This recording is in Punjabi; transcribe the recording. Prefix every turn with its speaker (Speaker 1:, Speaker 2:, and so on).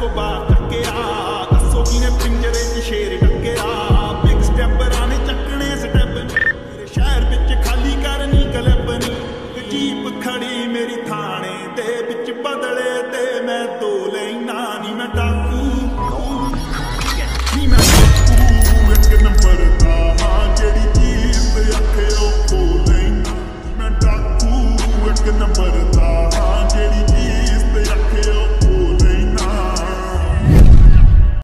Speaker 1: ਤੋਂ ਬਾਹਰ ਚੱਕਿਆ। ਦੱਸੋ ਕਿਨੇ ਪਿੰਜਰੇ 'ਚ ਸ਼ੇਰ ਡੱਕਿਆ। ਬਿਗ ਸਟੈਪਰਾਂ ਨੇ ਚੱਕਣੇ ਸਟੈਪ ਮੇਰੇ ਸ਼ਹਿਰ ਵਿੱਚ ਖਾਲੀ ਕਰਨੀ ਕਲੱਬ ਨੀ। ਜੀਪ ਖੜੀ ਮੇਰੀ ਥਾਣੇ ਦੇ ਵਿੱਚ ਬਦਲੇ ਤੇ ਮੈਂ ਧੋ ਲੈਣਾ ਨੀ। ਮੈਂ